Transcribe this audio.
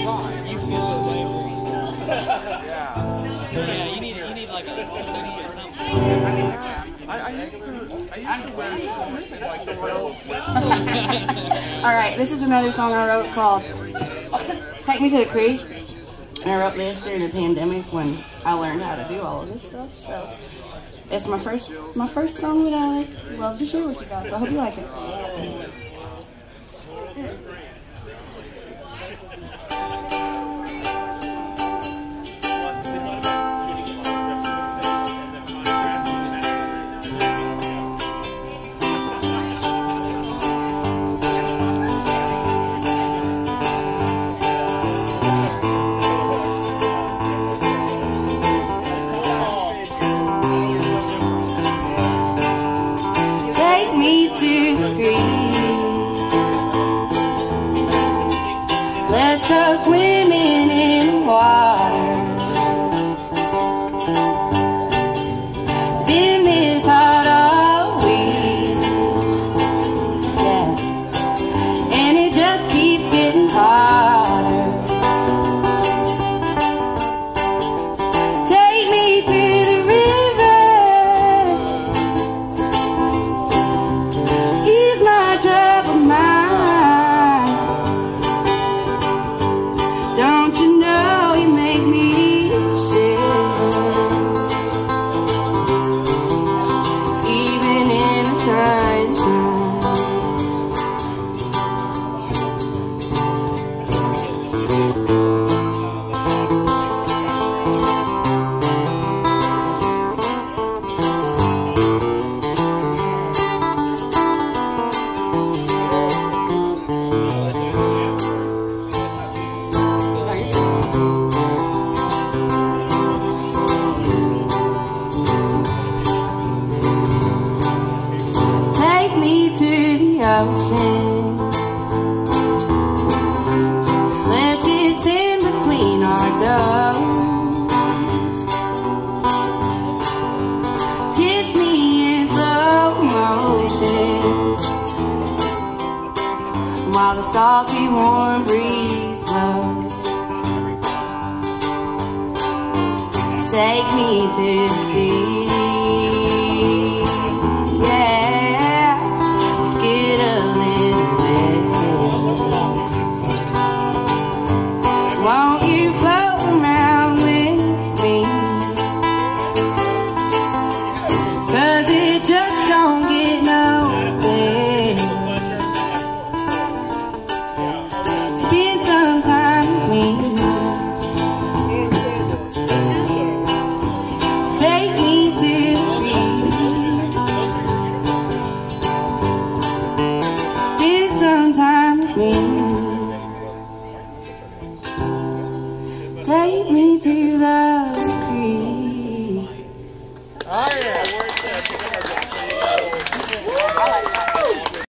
You feel it way more. Yeah, you need like a hoodie or something. I used to wear shorts and like the rails. Alright, this is another song I wrote called Take Me to the Creek. And I wrote this during the pandemic when I learned how to do all of this stuff. So it's my first song that I love to share with you guys. So I hope you like it. Let's go swimming in the water. Been this hot all week, yeah, and it just keeps getting hotter. Take me to the river, ease my troubled mind. Don't you know you make me shiver, even in the sunshine. Ocean. Let's get sand between our toes. Kiss me in slow motion while the salty warm breeze blows. Take me to the sea. Won't